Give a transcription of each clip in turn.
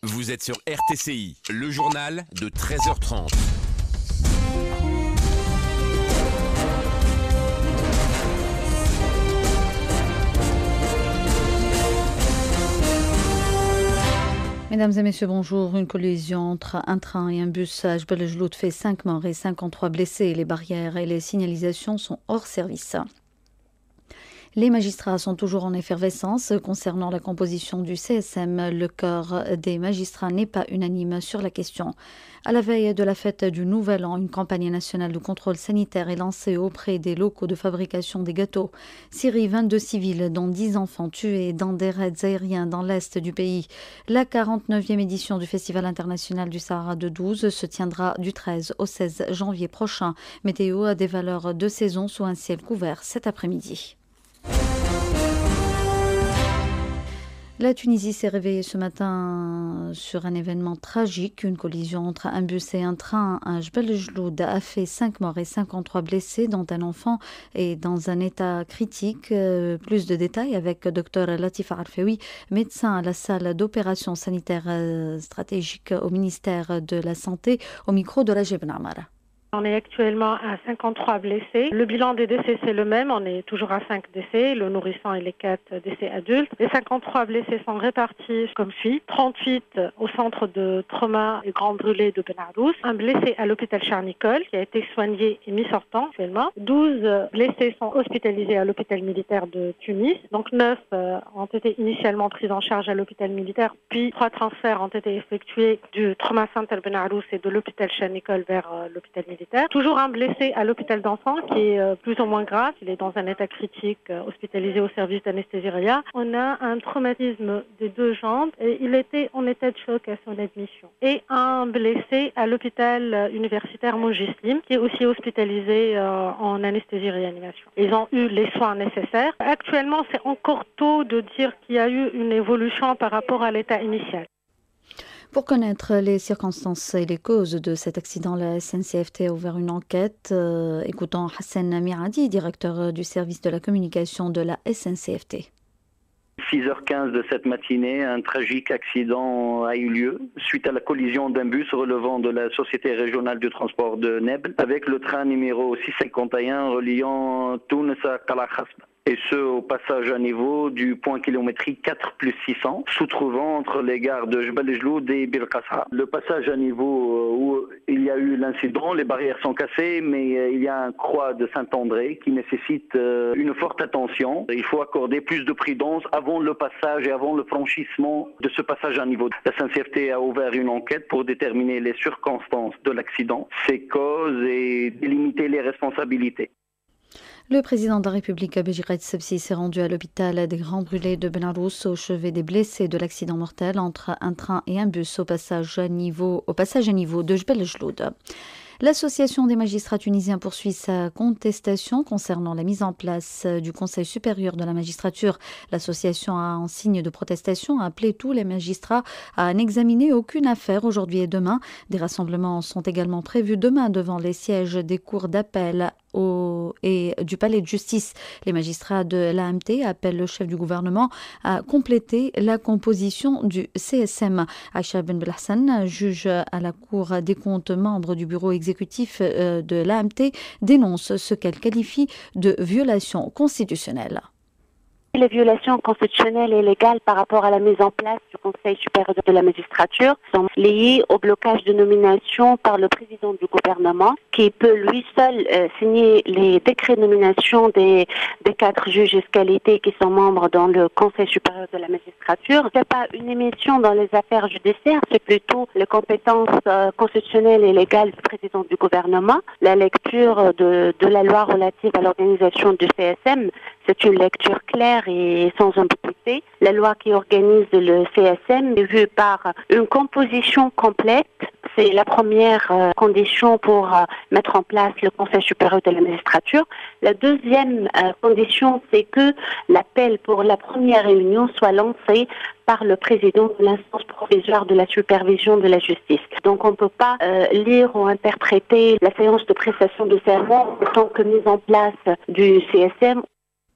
Vous êtes sur RTCI, le journal de 13h30. Mesdames et messieurs, bonjour. Une collision entre un train et un bus à Jbel Jloud fait 5 morts et 53 blessés. Les barrières et les signalisations sont hors service. Les magistrats sont toujours en effervescence concernant la composition du CSM. Le corps des magistrats n'est pas unanime sur la question. À la veille de la fête du Nouvel An, une campagne nationale de contrôle sanitaire est lancée auprès des locaux de fabrication des gâteaux. Syrie, 22 civils, dont 10 enfants tués dans des raids aériens dans l'est du pays. La 49e édition du Festival international du Sahara de 12 se tiendra du 13 au 16 janvier prochain. Météo a des valeurs de saison sous un ciel couvert cet après-midi. La Tunisie s'est réveillée ce matin sur un événement tragique. Une collision entre un bus et un train à Jbel Jloud a fait 5 morts et 53 blessés, dont un enfant est dans un état critique. Plus de détails avec Dr Latifa Arfeoui, médecin à la salle d'opération sanitaire stratégique au ministère de la Santé, au micro de la Jebn Amara. On est actuellement à 53 blessés. Le bilan des décès, c'est le même. On est toujours à 5 décès, le nourrisson et les 4 décès adultes. Les 53 blessés sont répartis comme suit. 38 au centre de trauma et grand brûlé de Ben Arous. Un blessé à l'hôpital Charles-Nicolle qui a été soigné et mis sortant actuellement. 12 blessés sont hospitalisés à l'hôpital militaire de Tunis. Donc 9 ont été initialement pris en charge à l'hôpital militaire. Puis 3 transferts ont été effectués du trauma center Ben Arous et de l'hôpital Charles-Nicolle vers l'hôpital militaire. Toujours un blessé à l'hôpital d'enfants qui est plus ou moins grave. Il est dans un état critique, hospitalisé au service d'anesthésie réa. On a un traumatisme des 2 jambes et il était en état de choc à son admission. Et un blessé à l'hôpital universitaire Moujislim qui est aussi hospitalisé en anesthésie réanimation. Ils ont eu les soins nécessaires. Actuellement, c'est encore tôt de dire qu'il y a eu une évolution par rapport à l'état initial. Pour connaître les circonstances et les causes de cet accident, la SNCFT a ouvert une enquête. Écoutons Hassan Miradi, directeur du service de la communication de la SNCFT. 6h15 de cette matinée, un tragique accident a eu lieu suite à la collision d'un bus relevant de la Société régionale du transport de Nebel avec le train numéro 651 reliant Tunis à Kalakhasba. Et ce, au passage à niveau du point kilométrique 4+600, se trouvant entre les gares de Jbel Jloud et Bir Qasra. Le passage à niveau où il y a eu l'incident, les barrières sont cassées, mais il y a un croix de Saint-André qui nécessite une forte attention. Il faut accorder plus de prudence avant le passage et avant le franchissement de ce passage à niveau. La SNCFT a ouvert une enquête pour déterminer les circonstances de l'accident, ses causes et délimiter les responsabilités. Le président de la République, Béji Caïd Sebsi, s'est rendu à l'hôpital des Grands Brûlés de Ben Arous au chevet des blessés de l'accident mortel entre un train et un bus au passage à niveau de Jbel Jloud. L'Association des magistrats tunisiens poursuit sa contestation concernant la mise en place du Conseil supérieur de la magistrature. L'association a, en signe de protestation, appelé tous les magistrats à n'examiner aucune affaire aujourd'hui et demain. Des rassemblements sont également prévus demain devant les sièges des cours d'appel et du palais de justice. Les magistrats de l'AMT appellent le chef du gouvernement à compléter la composition du CSM. Aïcha Ben Belhassan, juge à la Cour des comptes, membre du bureau exécutif de l'AMT, dénonce ce qu'elle qualifie de violation constitutionnelle. Les violations constitutionnelles et légales par rapport à la mise en place du Conseil supérieur de la magistrature sont liées au blocage de nomination par le président du gouvernement qui peut lui seul signer les décrets de nomination des 4 juges escalités qui sont membres dans le Conseil supérieur de la magistrature. Ce n'est pas une émission dans les affaires judiciaires, c'est plutôt les compétences constitutionnelles et légales du président du gouvernement. La lecture de la loi relative à l'organisation du CSM, c'est une lecture claire et sans ambiguïté. La loi qui organise le CSM est vue par une composition complète. C'est la première condition pour mettre en place le Conseil supérieur de la magistrature. La deuxième condition, c'est que l'appel pour la première réunion soit lancé par le président de l'instance provisoire de la supervision de la justice. Donc on ne peut pas lire ou interpréter la séance de prestation de serment en tant que mise en place du CSM.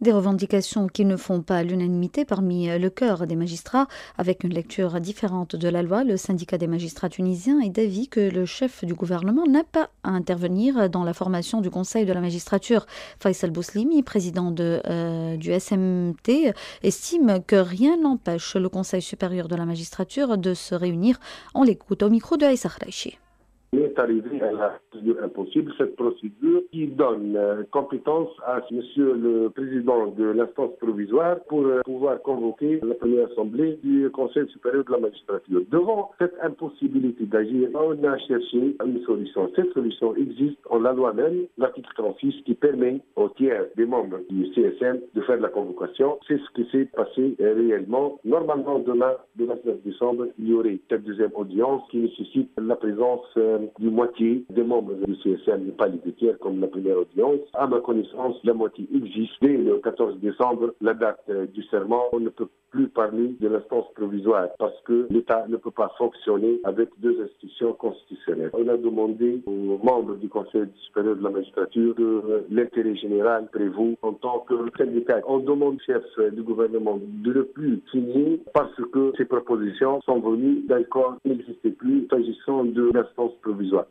Des revendications qui ne font pas l'unanimité parmi le cœur des magistrats. Avec une lecture différente de la loi, le syndicat des magistrats tunisiens est d'avis que le chef du gouvernement n'a pas à intervenir dans la formation du Conseil de la magistrature. Faisal Bouslimi, président du SMT, estime que rien n'empêche le Conseil supérieur de la magistrature de se réunir. On l'écoute au micro de Aïssa Khlaichi. On est arrivé à la procédure impossible, cette procédure qui donne compétence à Monsieur le Président de l'instance provisoire pour pouvoir convoquer la première assemblée du Conseil supérieur de la magistrature. Devant cette impossibilité d'agir, on a cherché une solution. Cette solution existe en la loi même, l'article 36, qui permet aux tiers des membres du CSM de faire la convocation. C'est ce qui s'est passé réellement. Normalement, demain, le 29 décembre, il y aurait cette deuxième audience qui nécessite la présence du moitié des membres du CSM, pas les deux tiers comme la première audience. À ma connaissance, la moitié existe. Dès le 14 décembre, la date du serment, on ne peut plus parler de l'instance provisoire parce que l'État ne peut pas fonctionner avec deux institutions constitutionnelles. On a demandé aux membres du Conseil supérieur de la magistrature que l'intérêt général prévaut en tant que syndicat. On demande au chef du gouvernement de ne plus signer parce que ces propositions sont venues d'un corps qui n'existait plus s'agissant de l'instance provisoire.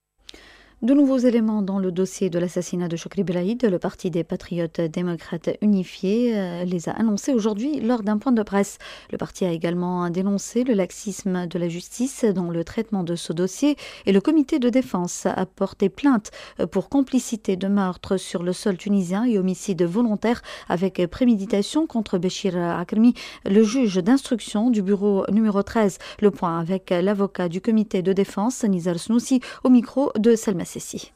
De nouveaux éléments dans le dossier de l'assassinat de Chokri Belaïd. Le Parti des Patriotes démocrates unifiés les a annoncés aujourd'hui lors d'un point de presse. Le parti a également dénoncé le laxisme de la justice dans le traitement de ce dossier et le comité de défense a porté plainte pour complicité de meurtre sur le sol tunisien et homicide volontaire avec préméditation contre Béchir Akrami, le juge d'instruction du bureau numéro 13. Le point avec l'avocat du comité de défense, Nizar Snoussi, au micro de Selma Sessi.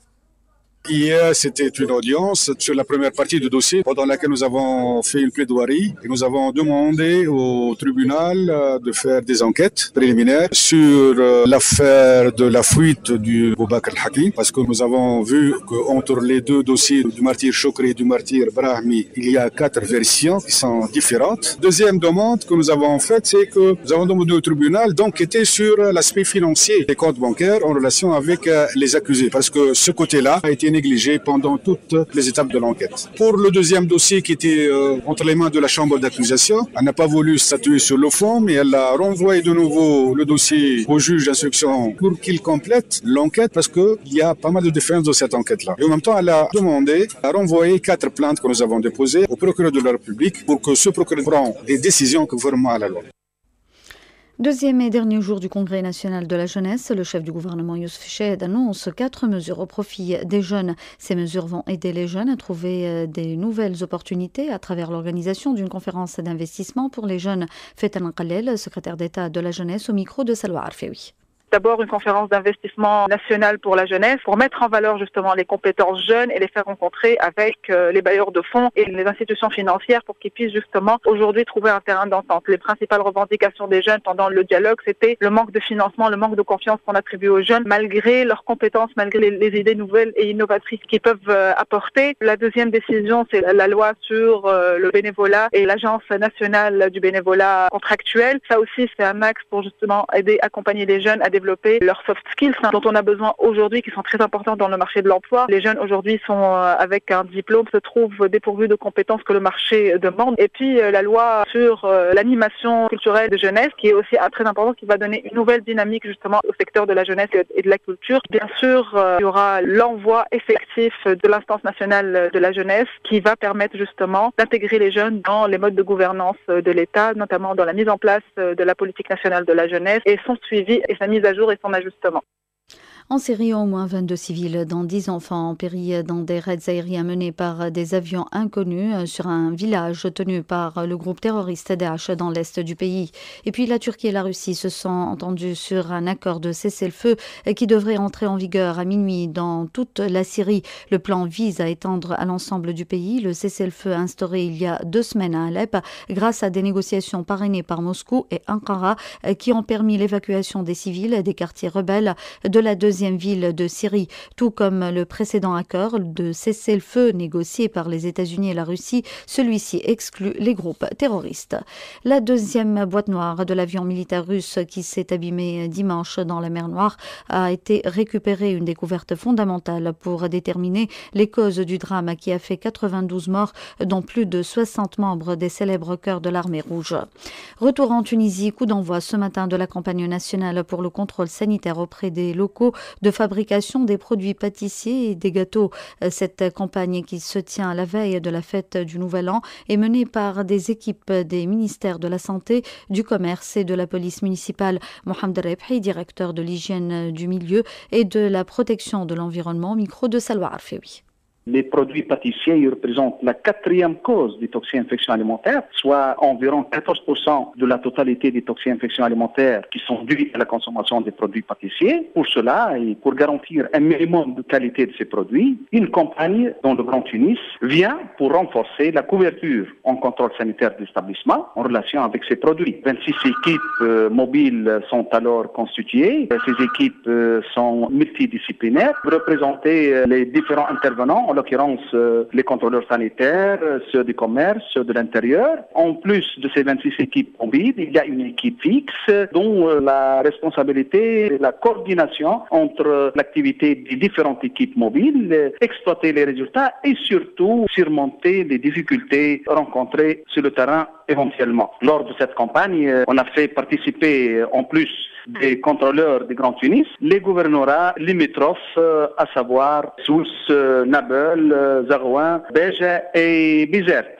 Hier, c'était une audience sur la première partie du dossier pendant laquelle nous avons fait une plaidoirie et nous avons demandé au tribunal de faire des enquêtes préliminaires sur l'affaire de la fuite du Boubacar Al-Hakim parce que nous avons vu qu'entre les deux dossiers du martyr Chokri et du martyr Brahmi, il y a 4 versions qui sont différentes. Deuxième demande que nous avons faite, c'est que nous avons demandé au tribunal d'enquêter sur l'aspect financier des comptes bancaires en relation avec les accusés parce que ce côté-là a été négligé pendant toutes les étapes de l'enquête. Pour le deuxième dossier qui était entre les mains de la chambre d'accusation, elle n'a pas voulu statuer sur le fond, mais elle a renvoyé de nouveau le dossier au juge d'instruction pour qu'il complète l'enquête parce qu'il y a pas mal de différences dans cette enquête-là. Et en même temps, elle a demandé à renvoyer 4 plaintes que nous avons déposées au procureur de la République pour que ce procureur prenne des décisions conformément à la loi. Deuxième et dernier jour du Congrès national de la jeunesse, le chef du gouvernement Yousuf Chahed annonce 4 mesures au profit des jeunes. Ces mesures vont aider les jeunes à trouver des nouvelles opportunités à travers l'organisation d'une conférence d'investissement pour les jeunes. Fetan Khalel, secrétaire d'État de la jeunesse, au micro de Salwa Arfeoui. D'abord une conférence d'investissement nationale pour la jeunesse pour mettre en valeur justement les compétences jeunes et les faire rencontrer avec les bailleurs de fonds et les institutions financières pour qu'ils puissent justement aujourd'hui trouver un terrain d'entente. Les principales revendications des jeunes pendant le dialogue, c'était le manque de financement, le manque de confiance qu'on attribue aux jeunes malgré leurs compétences, malgré les idées nouvelles et innovatrices qu'ils peuvent apporter. La deuxième décision, c'est la loi sur le bénévolat et l'agence nationale du bénévolat contractuel. Ça aussi, c'est un axe pour justement aider, accompagner les jeunes à développer leurs soft skills dont on a besoin aujourd'hui, qui sont très importants dans le marché de l'emploi. Les jeunes aujourd'hui sont avec un diplôme, se trouvent dépourvus de compétences que le marché demande. Et puis la loi sur l'animation culturelle de jeunesse, qui est aussi très importante, qui va donner une nouvelle dynamique justement au secteur de la jeunesse et de la culture. Bien sûr, il y aura l'envoi effectif de l'instance nationale de la jeunesse qui va permettre justement d'intégrer les jeunes dans les modes de gouvernance de l'État, notamment dans la mise en place de la politique nationale de la jeunesse et son suivi et sa mise à jour et son ajustement. En Syrie, au moins 22 civils, dont 10 enfants, ont péri dans des raids aériens menés par des avions inconnus sur un village tenu par le groupe terroriste Daesh dans l'est du pays. Et puis la Turquie et la Russie se sont entendus sur un accord de cessez-le-feu qui devrait entrer en vigueur à minuit dans toute la Syrie. Le plan vise à étendre à l'ensemble du pays le cessez-le-feu instauré il y a 2 semaines à Alep grâce à des négociations parrainées par Moscou et Ankara qui ont permis l'évacuation des civils des quartiers rebelles de la deuxième deuxième ville de Syrie. Tout comme le précédent accord de cessez-le-feu négocié par les États-Unis et la Russie, celui-ci exclut les groupes terroristes. La deuxième boîte noire de l'avion militaire russe qui s'est abîmé dimanche dans la mer Noire a été récupérée, une découverte fondamentale pour déterminer les causes du drame qui a fait 92 morts, dont plus de 60 membres des célèbres chœurs de l'armée rouge. Retour en Tunisie, coup d'envoi ce matin de la campagne nationale pour le contrôle sanitaire auprès des locaux de fabrication des produits pâtissiers et des gâteaux. Cette campagne qui se tient à la veille de la fête du Nouvel An est menée par des équipes des ministères de la Santé, du Commerce et de la police municipale. Mohamed Rebhi, directeur de l'hygiène du milieu et de la protection de l'environnement, au micro de Salwa Arfewi. Les produits pâtissiers représentent la 4e cause des toxines-infections alimentaires, soit environ 14% de la totalité des toxines-infections alimentaires qui sont dues à la consommation des produits pâtissiers. Pour cela, et pour garantir un minimum de qualité de ces produits, une campagne dans le Grand Tunis vient pour renforcer la couverture en contrôle sanitaire de l'établissement en relation avec ces produits. 26 équipes mobiles sont alors constituées. Ces équipes sont multidisciplinaires pour représenter les différents intervenants, en l'occurrence les contrôleurs sanitaires, ceux du commerce, ceux de l'intérieur. En plus de ces 26 équipes mobiles, il y a une équipe fixe dont la responsabilité est la coordination entre l'activité des différentes équipes mobiles, exploiter les résultats et surtout surmonter les difficultés rencontrées sur le terrain éventuellement. Lors de cette campagne, on a fait participer en plus des contrôleurs du Grand Tunis, les gouvernorats limitrophes, à savoir Sousse, Nabel, Zarouin, Béja et Bizerte.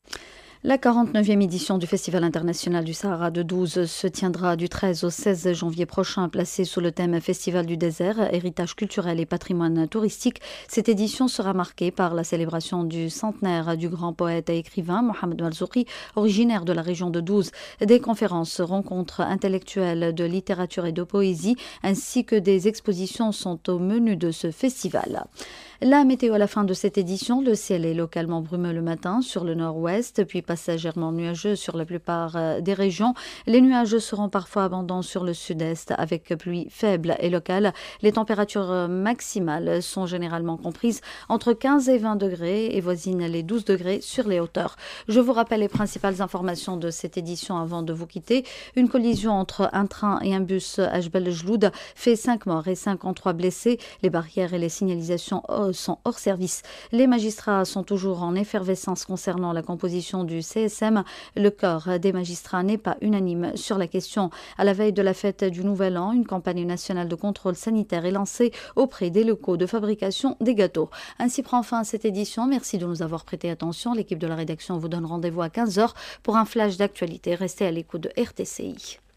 La 49e édition du Festival international du Sahara de 12 se tiendra du 13 au 16 janvier prochain, placée sous le thème Festival du désert, héritage culturel et patrimoine touristique. Cette édition sera marquée par la célébration du centenaire du grand poète et écrivain Mohamed Malzoukhi, originaire de la région de 12, des conférences, rencontres intellectuelles de littérature et de poésie, ainsi que des expositions sont au menu de ce festival. La météo à la fin de cette édition, le ciel est localement brumeux le matin sur le nord-ouest, puis passagèrement nuageux sur la plupart des régions. Les nuages seront parfois abondants sur le sud-est avec pluie faible et locale. Les températures maximales sont généralement comprises entre 15 et 20 degrés et voisinent les 12 degrés sur les hauteurs. Je vous rappelle les principales informations de cette édition avant de vous quitter. Une collision entre un train et un bus à Jbel Jloud fait 5 morts et 53 blessés. Les barrières et les signalisations sont hors service. Les magistrats sont toujours en effervescence concernant la composition du CSM. Le corps des magistrats n'est pas unanime sur la question. À la veille de la fête du Nouvel An, une campagne nationale de contrôle sanitaire est lancée auprès des locaux de fabrication des gâteaux. Ainsi prend fin cette édition. Merci de nous avoir prêté attention. L'équipe de la rédaction vous donne rendez-vous à 15h pour un flash d'actualité. Restez à l'écoute de RTCI.